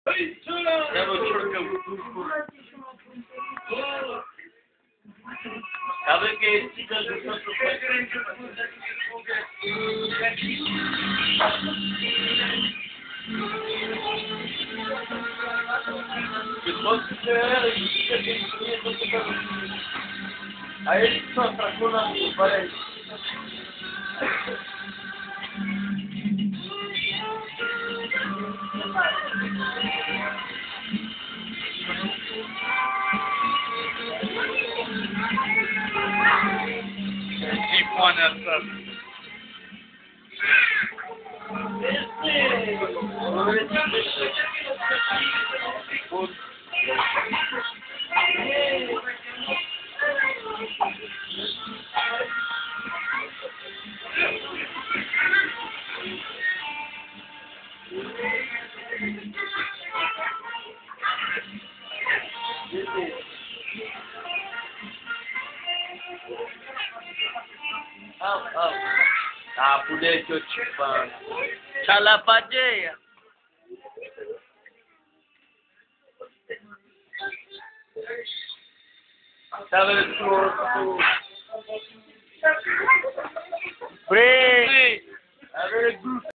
Never took a sabe que esse aí ele só tracou na parede. Keep on that stuff. Oh. Ah, pulei que eu te falo. Chalapadeia. Tava no Free.